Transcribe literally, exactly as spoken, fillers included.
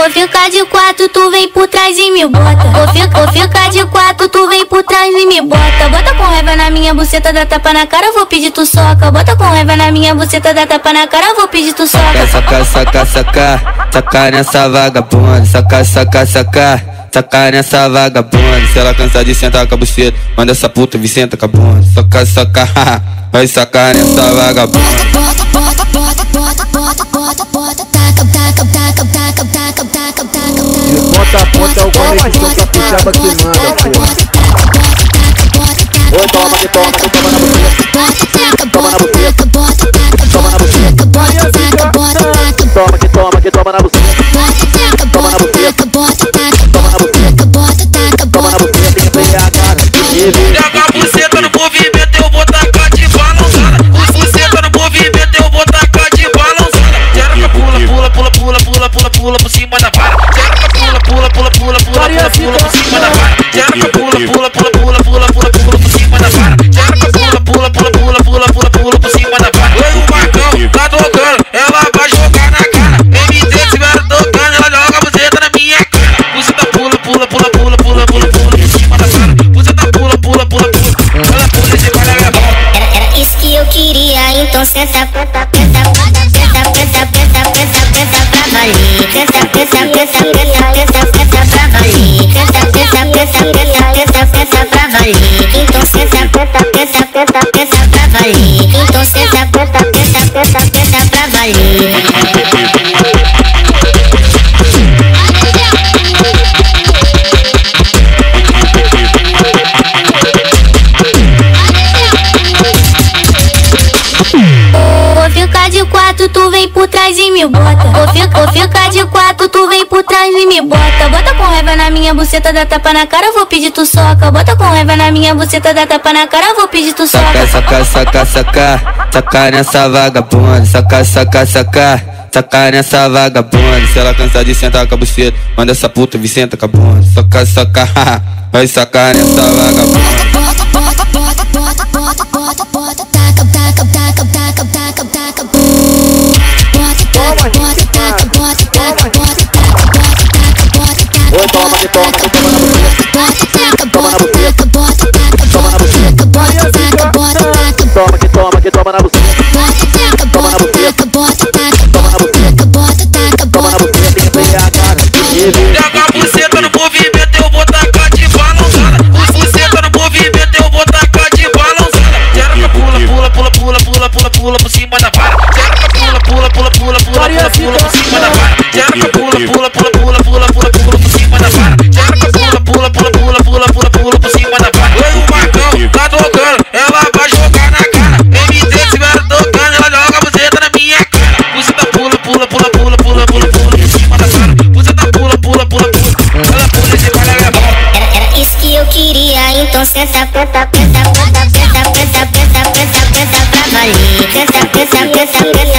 Vou ficar de quatro, tu vem por trás e me bota. Vou, fi, vou ficar de quatro, tu vem por trás e me bota. Bota com raiva na minha buceta, dá tapa na cara, vou pedir tu soca. Bota com raiva na minha buceta, dá tapa na cara, vou pedir tu soca. Saca, saca, saca, saca nessa vagabunda. Saca, saca, saca, saca nessa vagabunda. Se ela cansar de sentar com a buceta, manda essa puta vir senta com a bunda. Saca, saca, vai sacar nessa vagabunda. Bota, bota, bota, bota, bota, bota, bota, taca, taca, taca, taca, taca, taca, taca. De ponta a ponta é o conexão pra puxar que manda, pô. Oi, toma que toma, que toma na buceta. Toma na buceta. Toma na buceta. Toma que toma, que toma na buceta. Toma na buceta. Toma na buceta. Toma na buceta, embriagada. Pega a buceta no movimento, eu vou tacar de balançada. Buceta no movimento, eu vou tacar de balançada. Quero que pula, pula, pula, pula, pula, pula, pula por cima da vara. Quero que pula, pula, pula, pula, pula, pula, pula por cima da vara. Quero que pula, pula, pula, pula, pula, pula, pula por cima da vara. Quero que pula, pula, pula, pula, pula, pula, pula por cima da vara. Oi, o Marcão tá tocando, ela vai jogar na cara. M D estiver tocando, ela joga a buceta na minha cara. Buceta pula, pula, pula, pula, pula, pula, pula por cima da vara. Buceta pula, pula, pula, pula, ela pula e se vai na minha boca. Era, era isso que eu queria, então senta, senta, senta, senta, senta, senta, senta, senta pra valer. Senta, senta, senta, senta, senta, senta pra valer. Senta, senta, senta, senta, senta, senta pra valer. Então senta, senta, senta, senta, senta pra valer. Então senta, senta, senta, senta, senta pra valer. Vou ficar de quatro, tu vem por trás e me bota. Vou, fi, vou ficar de quatro, tu vem por trás e me bota. Bota com raiva na minha buceta, dá tapa na cara, vou pedir tu soca. Bota com raiva na minha buceta, dá tapa na cara, vou pedir tu soca. Saca, saca, saca, saca nessa vagabunda. Saca, saca, saca, saca nessa vagabunda. Se ela cansar de sentar com a buceta, manda essa puta vir senta com a bunda. Saca, saca, vai sacar nessa vagabunda. Bota, bota, bota, bota, bota, bota, bota, taca, taca, taca, taca, taca, taca. Bota, taca, bota, taca, bota, taca, bota, taca, bota, taca, bota, taca. Oi, toma que toma, que toma na buceta. Bota, taca, bota, taca, bota, taca, bota, taca, bota, taca, bota, taca. Toma que toma, que toma na buceta. Bota, taca, bota, taca, bota, taca, bota, taca, bota, taca, Toma na bota, buceta, embriagada. Pega a buceta no movimento, eu vou tacar de balançada. Buceta no movimento, eu vou tacar de balançada. Quero que pula, pula, pula, pula, pula, pula, pula por cima da vara. Quero que pula, pula, pula, pula, pula, pula, pula por cima da vara. Quero que pula, pula, pula, pula, pula, pula, pula por cima da vara. Quero que pula, pula, pula, pula, pula, pula, pula por cima da vara. Oi, o Marcão tá tocando, ela vai jogar na cara. M D estiver tocando, ela joga a buceta na minha cara. Buceta pula, pula, pula, pula, pula, pula, pula por cima da vara. Buceta pula, pula, pula, pula, ela pula e se vai na minha boca. Era, era isso que eu queria, então senta, senta, senta, senta, senta, senta, senta, senta, senta pra valer. Senta, senta, senta, senta,